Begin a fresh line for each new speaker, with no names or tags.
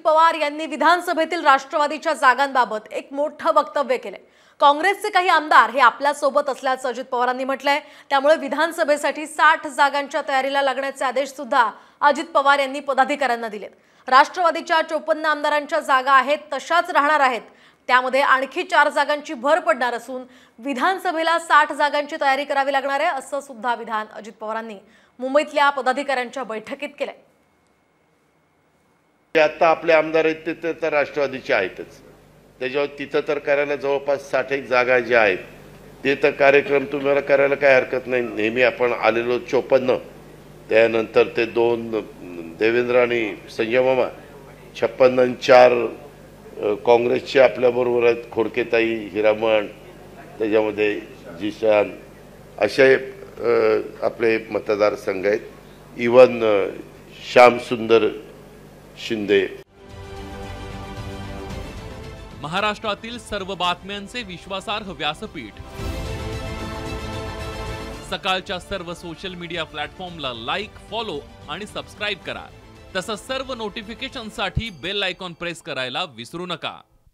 पवार यांनी विधानसभेतील राष्ट्रवादीच्या जागांबाबत एक मोठं वक्तव्य केलंय। काँग्रेसचे काही आमदार हे आपल्या सोबत असल्याचं अजित पवारांनी म्हटलंय। त्यामुळे विधानसभेसाठी 60 जागांच्या तयारीला लागण्याचे आदेश सुद्धा अजित पवार यांनी पदाधिकाऱ्यांना दिलेत। राष्ट्रवादीच्या 54 आमदारांच्या जागा आहेत तशाच राहणार आहेत। त्यामध्ये आणखी 4 जागांची भर पडणार असून विधानसभेला 60 जागांची तयारी करावी लागणार आहे असं सुद्धा विधान अजित पवारांनी मुंबईतल्या पदाधिकाऱ्यांच्या बैठकीत केलंय।
आता आपले आमदार आहेत ते तर राष्ट्रवादीचे आहेतच, त्याच्यावर तिथं तर करायला जवळपास 60 जागा ज्या आहेत ते तर कार्यक्रम तुम्हाला करायला काय हरकत नाही। नेहमी आपण आलेलो 54, त्यानंतर ते 2 देवेंद्र आणि संजय मामा 56 आणि 4 काँग्रेसचे आपल्याबरोबर आहेत, खोडकेताई, हिरामण, त्याच्यामध्ये जिशान, असे आपले मतदारसंघ आहेत। इवन श्याम सुंदर शिंदे।
महाराष्ट्रातील सर्व बातम्यांचे विश्वासार्ह व्यासपीठ, सकाळच्या सर्व सोशल मीडिया प्लॅटफॉर्मला लाईक, फॉलो आणि सबस्क्राइब करा। तसंच सर्व नोटिफिकेशनसाठी बेल आयकॉन प्रेस करायला विसरू नका।